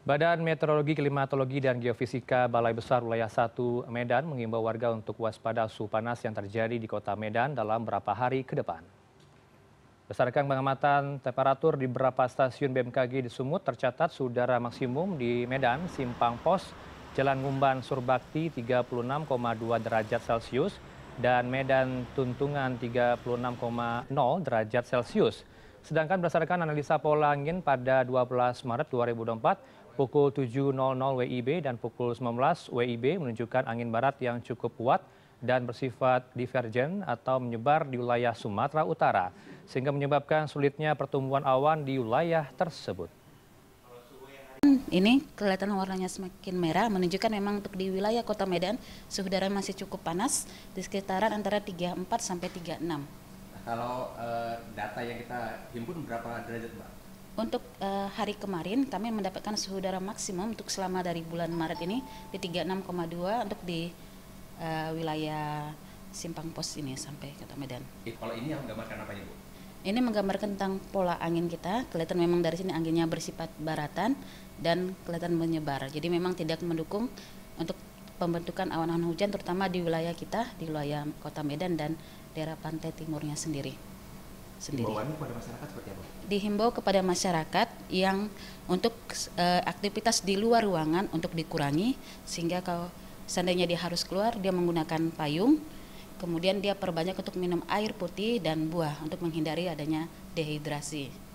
Badan Meteorologi, Klimatologi, dan Geofisika Balai Besar Wilayah 1 Medan mengimbau warga untuk waspada suhu panas yang terjadi di kota Medan dalam beberapa hari ke depan. Berdasarkan pengamatan temperatur di beberapa stasiun BMKG di Sumut tercatat suhu udara maksimum di Medan, Simpang Pos, Jalan Ngumban Surbakti 36,2 derajat Celcius dan Medan Tuntungan 36,0 derajat Celcius. Sedangkan berdasarkan analisa pola angin pada 12 Maret 2024, pukul 7.00 WIB dan pukul 19 WIB menunjukkan angin barat yang cukup kuat dan bersifat divergen atau menyebar di wilayah Sumatera Utara, sehingga menyebabkan sulitnya pertumbuhan awan di wilayah tersebut. Ini kelihatan warnanya semakin merah, menunjukkan memang untuk di wilayah Kota Medan suhu udara masih cukup panas di sekitaran antara 34 sampai 36. Kalau data yang kita himpun berapa derajat, Mbak? Untuk hari kemarin kami mendapatkan suhu udara maksimum untuk selama dari bulan Maret ini di 36,2 untuk di wilayah Simpang Pos ini sampai Kota Medan. Kalau ini yang menggambarkan apanya, Bu? Ini menggambarkan tentang pola angin kita. Kelihatan memang dari sini anginnya bersifat baratan dan kelihatan menyebar. Jadi memang tidak mendukung untuk pembentukan awan-awan hujan terutama di wilayah kita, di wilayah Kota Medan dan daerah pantai timurnya sendiri. Himbauannya kepada masyarakat seperti apa? Dihimbau kepada masyarakat yang untuk aktivitas di luar ruangan untuk dikurangi, sehingga kalau seandainya dia harus keluar, dia menggunakan payung, kemudian dia perbanyak untuk minum air putih dan buah untuk menghindari adanya dehidrasi.